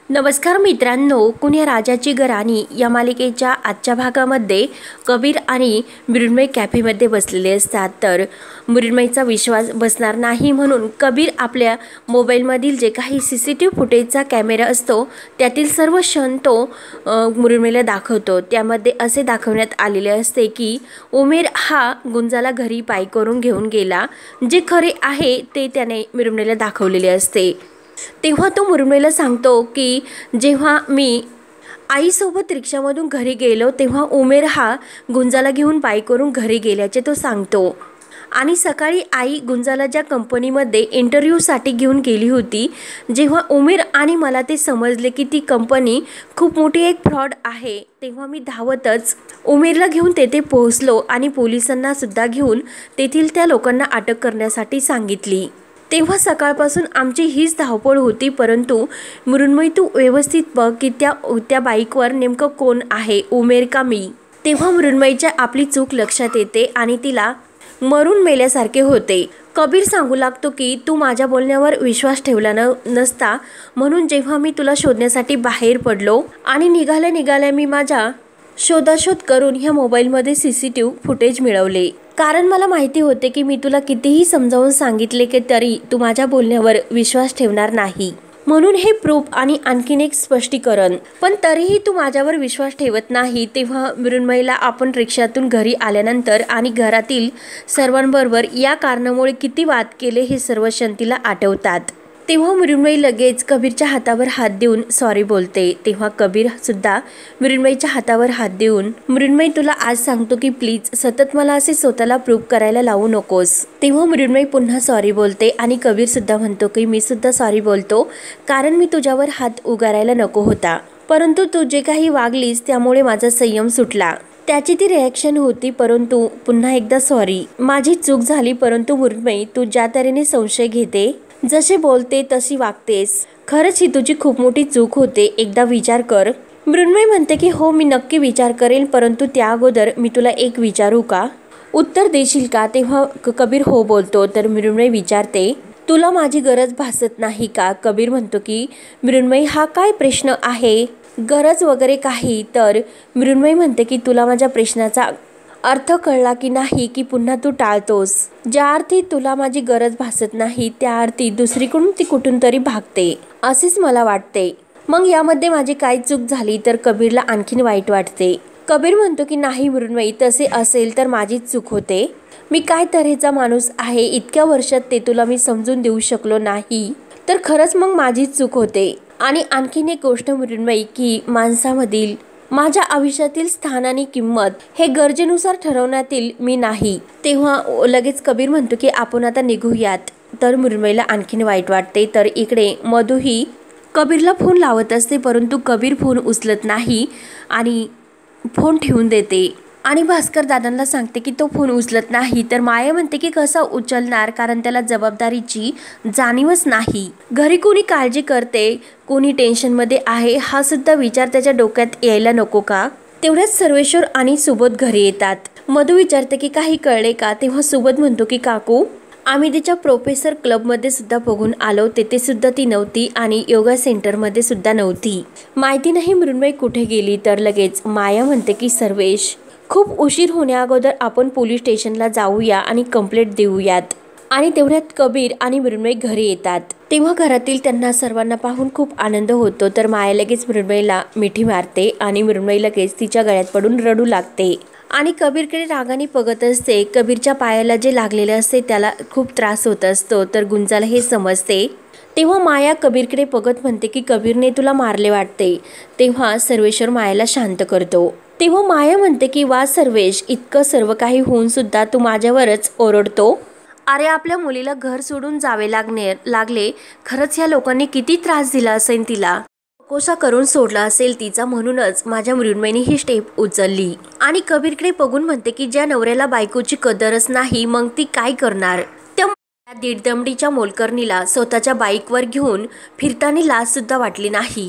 नमस्कार मित्रांनो, कुण्या राजाची घराणी या मालिकेच्या आजच्या भागामध्ये कबीर आणि मृण्मयी कॅफेमध्ये बसलेले असतात। तर मृण्मयीचा विश्वास बसणार नाही म्हणून कबीर आपल्या मोबाईलमधील जे काही सीसीटीव्ही फुटेजचा कॅमेरा असतो त्यातील सर्व क्षण तो मृण्मयीला दाखवतो। त्यामध्ये असे दाखवण्यात आलेले असते की उमेर हा गुंजाला घरी पाय करून घेऊन गेला, जे खरे आहे ते त्याने मृण्मयीला दाखवलेले असते। तेव्हा तो मृण्मयीला सांगतो की जेव्हा मी आईसोबत रिक्षामधून घरी गेलो तेव्हा उमेर हा गुंजाला घेऊन पाय करून घरी गेल्याचे तो सांगतो। आणि सकाळी आई गुंजाला ज्या कंपनीमध्ये इंटरव्ह्यूसाठी घेऊन गेली होती, जेव्हा उमेर आणि मला ते समजले की ती कंपनी खूप मोठी एक फ्रॉड आहे, तेव्हा मी धावतच उमेरला घेऊन तेथे पोहोचलो आणि पोलिसांना सुद्धा घेऊन तेथील त्या लोकांना अटक करण्यासाठी सांगितली। तेव्हा सकाळपासून आमची हीच धावपळ होती, परंतु मृण्मयी तू व्यवस्थित बघ की त्या बाईकवर नेमकं कोण आहे, उमेर का मी? तेव्हा मृण्मयीच्या आपली चूक लक्षात येते आणि तिला मरून मेल्यासारखे होते। कबीर सांगू लागतो की तू माझ्या बोलण्यावर विश्वास ठेवला नसता म्हणून जेव्हा मी तुला शोधण्यासाठी बाहेर पडलो आणि निघाल्या मी माझ्या शोधाशोध करून ह्या मोबाईलमध्ये सीसीटीव्ही फुटेज मिळवले, कारण मला माहिती होते की मी तुला कितीही समजावून सांगितले की तरी तू माझ्या बोलण्यावर विश्वास ठेवणार नाही, म्हणून हे प्रूफ आणि आणखीन एक स्पष्टीकरण, पण तरीही तू माझ्यावर विश्वास ठेवत नाही। तेव्हा मृण्मयीला आपण रिक्षातून घरी आल्यानंतर आणि घरातील सर्वांबरोबर या कारणामुळे किती वाद केले हे सर्व क्षण तिला आठवतात। तेव्हा मृण्मयी लगेच कबीरच्या हातावर हात देऊन सॉरी बोलते। तेव्हा कबीर सुद्धा मृण्मयीच्या हातावर हात देऊन, मृण्मयी तुला आज सांगतो की प्लीज सतत मला असे स्वतःला प्रूव्ह करायला लावू नकोस। तेव्हा मृण्मयी पुन्हा सॉरी बोलते आणि कबीर सुद्धा म्हणतो की मी सुद्धा सॉरी बोलतो, कारण मी तुझ्यावर हात उगारायला नको होता, परंतु तू जे काही वागलीस त्यामुळे माझा संयम सुटला, त्याची ती रिॲक्शन होती। परंतु पुन्हा एकदा सॉरी, माझी चूक झाली, परंतु मृण्मयी तू ज्या तऱ्हेने संशय घेते, जसे बोलते तशी वागतेस, खरंच ही तुझी खूप मोठी चूक होते, एकदा विचार कर। मृण्मयी म्हणते की हो मी नक्की विचार करेन, परंतु त्या अगोदर मी तुला एक विचारू का, उत्तर देशील का? तेव्हा कबीर हो बोलतो। तर मृण्मयी विचारते तुला माझी गरज भासत नाही का? कबीर म्हणतो की मृण्मयी हा काय प्रश्न आहे, गरज वगैरे काही? तर मृण्मयी म्हणते की तुला माझ्या प्रश्नाचा अर्थ कळला की नाही की पुन्हा तू टाळतोस? ज्या अर्थी तुला माझी गरज भासत नाही त्या अर्थी दुसरीकडून ती कुठून तरी भागते असेच मला वाटते। मग यामध्ये माझी काय चूक झाली? तर कबीरला आणखीन वाईट वाटते। कबीर म्हणतो की नाही मृण्मयी, तसे असेल तर माझीच चूक होते, मी काय तऱ्हेचा माणूस आहे, इतक्या वर्षात ते तुला मी समजून देऊ शकलो नाही तर खरंच मग माझीच चूक होते। आणि आणखीन एक गोष्ट मृण्मयी की माणसामधील माझ्या आयुष्यातील स्थान आणि किंमत हे गरजेनुसार ठरवण्यातील मी नाही। तेव्हा लगेच कबीर म्हणतो की आपण आता निघूयात। तर मृण्मयीला आणखीन वाईट वाटते। तर इकडे मधू ही कबीरला फोन लावत असते, परंतु कबीर फोन उचलत नाही आणि फोन ठेवून देते आणि भास्कर दादांना सांगते की तो फोन उचलत नाही। तर माया म्हणते की कसा उचलणार, कारण त्याला जबाबदारीची जाणीवच नाही, घरी कोणी काळजी करते, कोणी टेन्शनमध्ये आहे हा सुद्धा विचार त्याच्या डोक्यात यायला नको का? तेवढ्याच सर्वेश्वर आणि सुबोध घरी येतात। मधू विचारते की काही कळले का? तेव्हा सुबोध म्हणतो की काकू आम्ही तिच्या प्रोफेसर क्लबमध्ये सुद्धा बघून आलो, तेथे सुद्धा ती नव्हती आणि योगा सेंटरमध्ये सुद्धा नव्हती, माहिती नाही मृण्मयी कुठे गेली। तर लगेच माया म्हणते की सर्वेश खूप उशीर होण्याअगोदर आपण पोलीस स्टेशनला जाऊया आणि कंप्लेंट देऊयात। आणि तेवढ्यात कबीर आणि मृण्मयी घरी येतात। तेव्हा घरातील त्यांना सर्वांना पाहून खूप आनंद होतो। तर माया लगेच मृण्मयीला मिठी मारते आणि मृण्मयी लगेच तिच्या गळ्यात पडून रडू लागते आणि कबीरकडे रागाने बघत असते। कबीरच्या पायाला जे लागलेले असते त्याला खूप त्रास होत असतो, तर गुंजाला हे समजते। तेव्हा माया कबीरकडे बघत म्हणते की कबीरने तुला मारले वाटते। तेव्हा सर्वेश्वर मायाला शांत करतो। तेव्हा माया म्हणते की वा सर्वेश, इतकं सर्व काही होऊन सुद्धा तू माझ्यावरच ओरडतो, अरे आपल्या मुलीला घर सोडून जावे लागले, खरंच ह्या लोकांनी किती त्रास दिला असेल तिला, कोसा करून सोडला असेल तिचा, म्हणूनच माझ्या मृण्मयीने ही स्टेप उचलली। आणि कबीरकडे बघून म्हणते की ज्या नवऱ्याला बायकोची कदरच नाही मग ती काय करणार? त्या दीडदमडीच्या मोलकरणीला स्वतःच्या बाईकवर घेऊन फिरताना लाज सुद्धा वाटली नाही।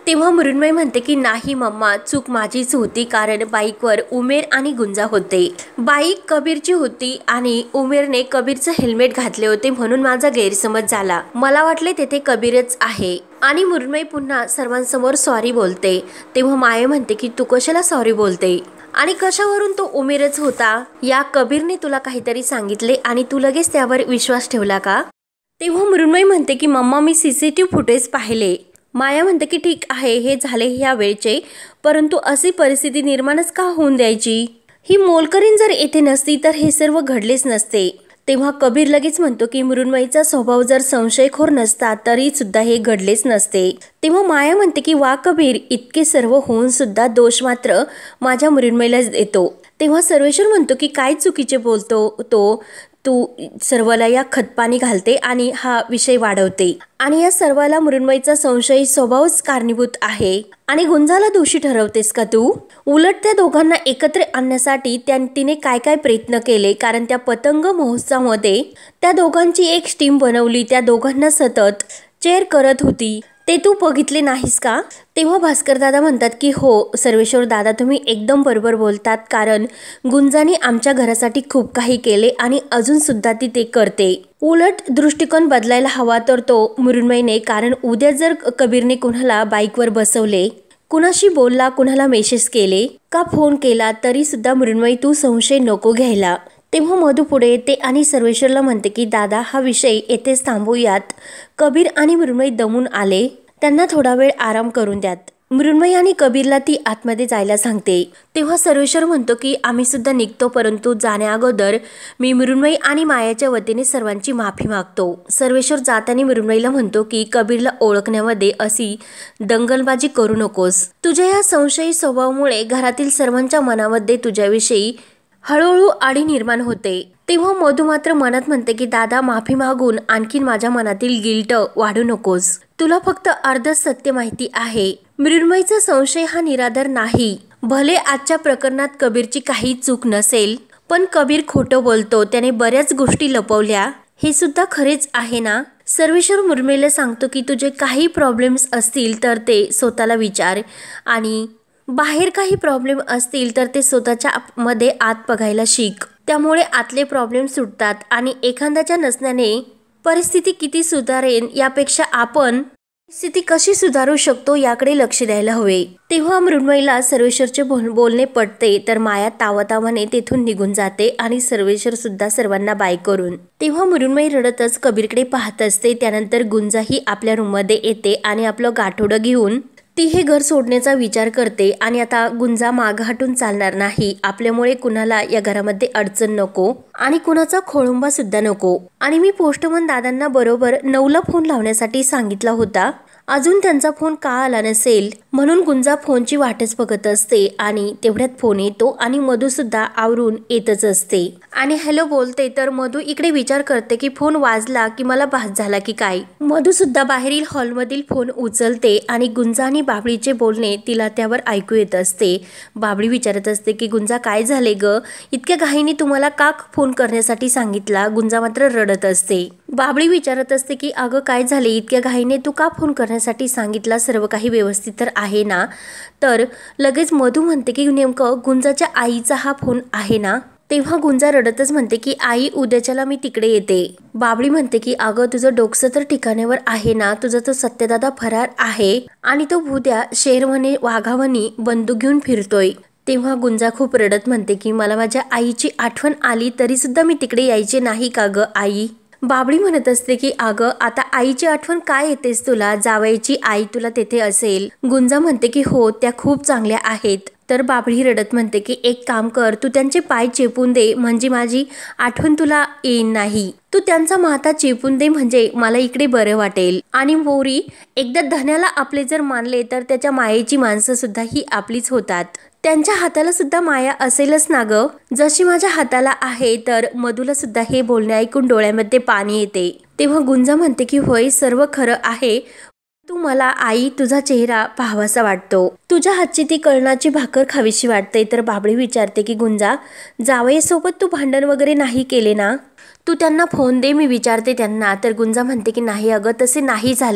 तेव्हा मृण्मयी म्हणते की नाही मम्मा, चूक माझीच होती, कारण बाईकवर उमेर आणि गुंजा होते. बाईक कबीरची होती आणि उमेरने कबीरचं हेल्मेट घातले होते म्हणून माझा गैरसमज झाला. मला वाटले तेथे कबीरच आहे. आणि मृण्मयी पुन्हा सर्वांसमोर सॉरी बोलते. तेव्हा माया म्हणते की तू कशाला सॉरी बोलते आणि कशावरून तो उमेरच होता? या कबीरने तुला काहीतरी सांगितले आणि तू लगेच त्यावर विश्वास ठेवला का? तेव्हा मृण्मयी म्हणते की मम्मा, मी CCTV फुटेज पाहिले. माया म्हणते की ठीक आहे, हे झाले ह्या वेळचे, परंतु अशी परिस्थिती निर्माणच का होऊन द्यायची? ही मोलकरीण जर येथे नसती तर हे सर्व घडलेच नसते. तेव्हा कबीर लगेच म्हणतो की मृण्मयीचा स्वभाव जर संशयखोर नसता तरी सुद्धा हे घडलेच नसते. तेव्हा माया म्हणते की वा कबीर, इतके सर्व होऊन सुद्धा दोष मात्र माझ्या मृण्मयीलाच देतो. तेव्हा सर्वेश्वर म्हणतो की काय चुकीचे बोलतो तू सर्वाला या खतपाणी घालते आणि हा विषय वाढवते आणि या सर्वाला मृण्मयीचा संशयी स्वभावच कारणीभूत आहे आणि गुंजाला दोषी ठरवतेस का तू? उलट त्या दोघांना एकत्र आणण्यासाठी तिने काय काय प्रयत्न केले, कारण त्या पतंग महोत्सवामध्ये त्या दोघांची एक टीम बनवली, त्या दोघांना सतत चेअर करत होती, ते तू बघितले नाहीस का? तेव्हा भास्कर दादा म्हणतात की हो सर्वेश्वर दादा, तुम्ही एकदम बरोबर बोलतात, कारण गुंजाने आमच्या घरासाठी खूप काही केले आणि अजून सुद्धा ती ते करते. उलट दृष्टिकोन बदलायला हवा तर तो मृण्मयीने, कारण उद्या जर कबीरने कुणाला बाईकवर बसवले, कुणाशी बोलला, कुणाला मेसेज केले का फोन केला तरी सुद्धा मृण्मयी तू संशय नको घ्यायला. तेव्हा मधू पुढे येते आणि सर्वेश्वरला म्हणते की दादा, हा विषय येथेच थांबूयात. कबीर आणि मृण्मयी दमून आले, त्यांना थोडा वेळ आराम करून द्यात. मृण्मयी आणि कबीरला ती आतमध्ये जायला सांगते. तेव्हा सर्वेश्वर म्हणतो की आम्ही सुद्धा निघतो, परंतु जाण्या अगोदर मी मृण्मयी आणि मायाच्या वतीने सर्वांची माफी मागतो. सर्वेश्वर जाताना मृण्मयीला म्हणतो की कबीरला ओळखण्यामध्ये अशी दंगलबाजी करू नकोस. तुझ्या या संशयी स्वभावामुळे घरातील सर्वांच्या मनामध्ये तुझ्याविषयी हळूहळू आडी निर्माण होते. तेव्हा मधू मात्र मनात म्हणते की दादा, माफी मागून आणखीन माझ्या मनातील गिल्ट वाढू नकोस. तुला फक्त अर्ध सत्य माहिती आहे. मृण्मयीचा संशय हा निराधार नाही. भले आजच्या प्रकरणात कबीरची काही चूक नसेल, पण कबीर खोटं बोलतो, त्याने बऱ्याच गोष्टी लपवल्या, हे सुद्धा खरेच आहे ना? सर्वेश्वर मृण्मयीला सांगतो की तुझे काही प्रॉब्लेम्स असतील तर ते स्वतःला विचार आणि बाहेर काही प्रॉब्लेम असतील तर ते स्वतःच्या मध्ये आत बघायला शिक. त्यामुळे आतले प्रॉब्लेम सुटतात आणि एखाद्याच्या नसण्याने परिस्थिती किती सुधारेल यापेक्षा आपण स्थिती कशी सुधारू शकतो याकडे लक्ष द्यायला हवे. तेव्हा मृण्मयीला सर्वेश्वरचे बोलणे पटते, तर माया तावातावाने तेथून निघून जाते आणि सर्वेश्वर सुद्धा सर्वांना बाय करून. तेव्हा मृण्मयी रडतच कबीरकडे पाहत असते. त्यानंतर गुंजाही आपल्या रूममध्ये येते आणि आपलं गाठोडं घेऊन ती हे घर सोडण्याचा विचार करते आणि आता गुंजा माग हटून चालणार नाही. आपल्यामुळे कुणाला या घरामध्ये अडचण नको आणि कुणाचा खोळंबा सुद्धा नको. आणि मी पोस्टमन दादांना बरोबर 9ला फोन लावण्यासाठी सांगितला होता, अजून त्यांचा फोन का आला नसेल म्हणून गुंजा फोनची वाटच बघत असते आणि तेवढ्यात फोन येतो आणि मधू सुद्धा आवरून येतच असते आणि हॅलो बोलते. तर मधू इकडे विचार करते की फोन वाजला की मला भास झाला की काय. मधू सुद्धा बाहेरील हॉलमधील फोन उचलते आणि गुंजा आणि बाबळीचे बोलणे तिला त्यावर ऐकू येत असते. बाबळी विचारत असते की गुंजा काय झाले ग, इतक्या घाईने तुम्हाला का फोन करण्यासाठी सांगितला? गुंजा मात्र रडत असते. बाबळी विचारत असते की अगं काय झाले, इतक्या घाईने तू का फोन करण्यासाठी सांगितला, सर्व काही व्यवस्थित तर आहे ना? तर लगेच मधू म्हणते की नेमकं गुंजाच्या आईचा हा फोन आहे ना? तेव्हा गुंजा रडतच म्हणते की आई उद्याच्याला मी तिकडे येते. बाबळी म्हणते की अगं तुझं डोकं तर ठिकाण्यावर आहे ना, तुझा तो सत्यदादा फरार आहे आणि तो भूद्या शेरवणे वाघावणी बंदूक घेऊन फिरतोय. तेव्हा गुंजा खूप रडत म्हणते की मला माझ्या आईची आठवण आली तरी सुद्धा मी तिकडे यायचे नाही का ग आई? बाबळी म्हणत असते की अगं आता आईची आठवण काय येतेस तुला, जावयाची आई तुला तेथे असेल. गुंजा म्हणते की हो त्या खूप चांगल्या आहेत. तर बाबळी रडत म्हणते की एक काम कर, तू त्यांचे पाय चेपून दे म्हणजे माझी आठवण तुला येईन नाही. तू त्यांचा माथा चेपून दे म्हणजे मला इकडे बरं वाटेल. आणि मोरी एकदा धन्याला आपले जर मानले तर त्याच्या मायेची माणसं सुद्धा ही आपलीच होतात. त्यांच्या हाताला सुद्धा माया असेलच ना ग, जशी माझ्या हाताला आहे. तर मधूला सुद्धा हे बोलणे ऐकून डोळ्यामध्ये पाणी येते. तेव्हा गुंजा म्हणते की होय सर्व खरं आहे, तू मला आई तुझा चेहरा पाहावासा वाटतो, तुझ्या हातची ती कळणाची भाकर खावीशी वाटते. तर बाबळी विचारते की गुंजा जावयासोबत तू भांडण वगैरे नाही केले ना, तू त्यांना फोन दे, मी विचारते त्यांना. तर गुंजा म्हणते की नाही अगं तसे नाही झाले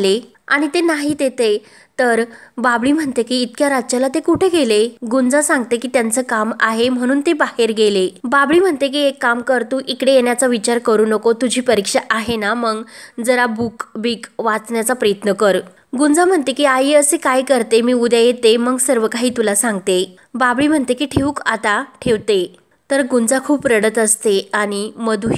आणि ते नाही देते तर बाबडी म्हणते की इतक्या रातच्याला ते कुठे गेले. गुंजा सांगते की त्यांचं काम आहे म्हणून ते बाहेर गेले. बाबडी म्हणते की एक काम कर, तू इकडे येण्याचा विचार करू नको, तुझी परीक्षा आहे ना, मग जरा बुक बिक वाचण्याचा प्रयत्न कर. गुंजा म्हणते की आई असे काय करते, मी उद्या येते मग सर्व काही तुला सांगते. बाबडी म्हणते की आता ठेवते. तर गुंजा खूप रडत असते आणि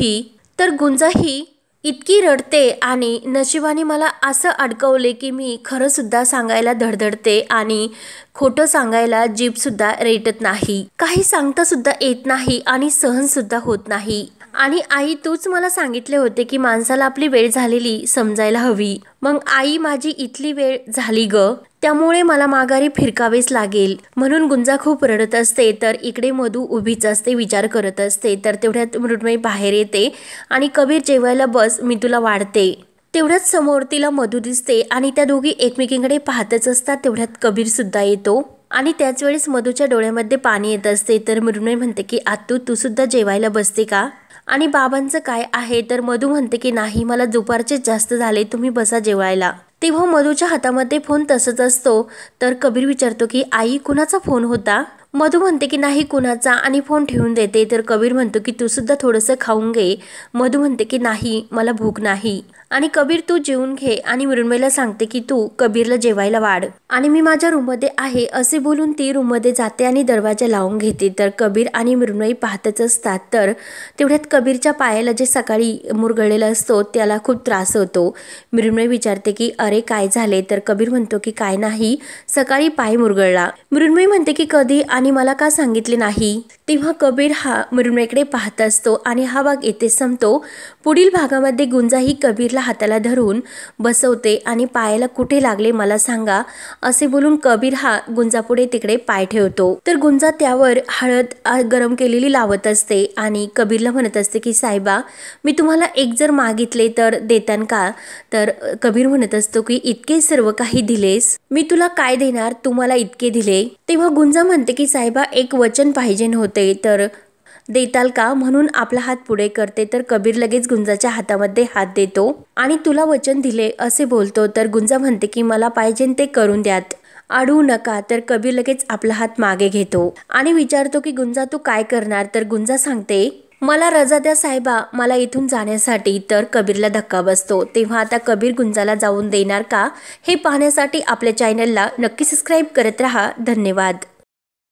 गुंजाही इतकी रडते आणि नशिबाने मला असं अडकवले की मी खरं सुद्धा सांगायला धडधडते आणि खोटं सांगायला जीभ सुद्धा रेटत नाही. काही सांगता सुद्धा येत नाही आणि सहन सुद्धा होत नाही. आणि आई तूच मला सांगितले होते की माणसाला आपली वेळ झालेली समजायला हवी. मग आई माझी इथली वेळ झाली ग, त्यामुळे मला माघारी फिरकावेच लागेल. म्हणून गुंजा खूप रडत असते. तर इकडे मधू उभीच असते, विचार करत असते. तर तेवढ्यात मृण्मयी बाहेर येते आणि कबीर जेवायला बस, मी तुला वाढते. तेवढ्याच समोर तिला मधू दिसते आणि त्या दोघी एकमेकींकडे पाहतच असतात. तेवढ्यात कबीर सुद्धा येतो आणि त्याच वेळेस मधूच्या डोळ्यामध्ये पाणी येत असते. तर मृण्मयी म्हणते की आतू तू सुद्धा जेवायला बसते का, आणि बाबांचं काय आहे. तर मधू म्हणते की नाही, मला दुपारचे जास्त झाले, तुम्ही बसा जेवायला. तेव्हा मधूच्या हातामध्ये फोन तसंच असतो. तर कबीर विचारतो की आई कुणाचा फोन होता. मधू म्हणते की नाही कुणाचा आणि फोन ठेवून देते. तर कबीर म्हणतो की तू सुद्धा थोडंसं खाऊन घे. मधू म्हणते की नाही मला भूक नाही. आणि कबीर तू जेवून घे आणि मृण्मयीला सांगते की तू कबीरला जेवायला वाढ आणि मी माझ्या रूममध्ये आहे असे बोलून ती रूममध्ये जाते आणि दरवाजा लावून घेते. तर कबीर आणि मृण्मयी पाहतच असतात. तर तेवढ्यात कबीरच्या पायाला जे सकाळी मुरगळलेला असतो त्याला खूप त्रास होतो. मृण्मयी विचारते की अरे काय झाले. तर कबीर म्हणतो की काय नाही, सकाळी पाय मुरगळला. मृण्मयी म्हणते की कधी आणि मला का सांगितले नाही. तेव्हा कबीर हा मृण्मयीकडे पाहत असतो आणि हा भाग येथे संपतो. पुढील भागामध्ये गुंजा ही कबीरला हाताला धरून बसवते आणि पायाला कुठे लागले मला सांगा असे बोलून कबीर हा गुंजापुढे तिकडे पाय ठेवतो. तर गुंजा त्यावर हळद गरम केलेली लावत असते आणि कबीरला म्हणत असते की साहेबा मी तुम्हाला एक जर मागितले तर देतान का. तर कबीर म्हणत असतो की इतके सर्व काही दिलेस, मी तुला काय देणार, तू मला इतके दिले. तेव्हा गुंजा म्हणते की साहेबा एक वचन पाहिजे होते तर देताल का, म्हणून आपला हात पुढे करते. तर कबीर लगेच गुंजाच्या हातामध्ये हात देतो आणि तुला वचन दिले असे बोलतो. तर गुंजा म्हणते की मला पाहिजे ते करून द्यात, अडवू नका. तर कबीर लगेच आपला हात मागे घेतो आणि विचारतो की गुंजा तू काय करणार. तर गुंजा सांगते मला रजा द्या साहेबा मला इथून जाण्यासाठी. तर कबीरला धक्का बसतो. तेव्हा आता कबीर गुंजाला जाऊन देणार का हे पाहण्यासाठी आपल्या चॅनलला नक्की सबस्क्राईब करत राहा. धन्यवाद.